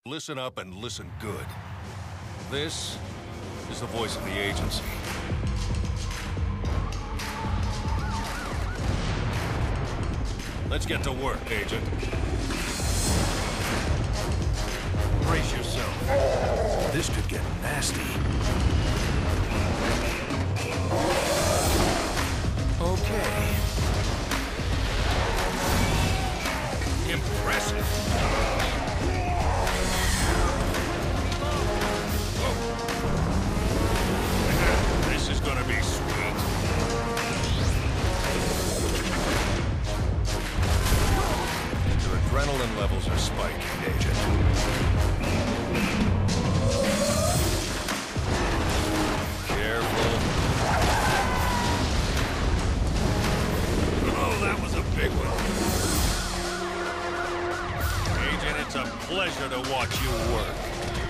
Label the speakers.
Speaker 1: Listen up and listen good. This is the voice of the agency. Let's get to work, Agent. Brace yourself. This could get nasty. Okay. Impressive. This is gonna be sweet. Your adrenaline levels are spiking, Agent. Careful. Oh, that was a big one. Agent, it's a pleasure to watch you work.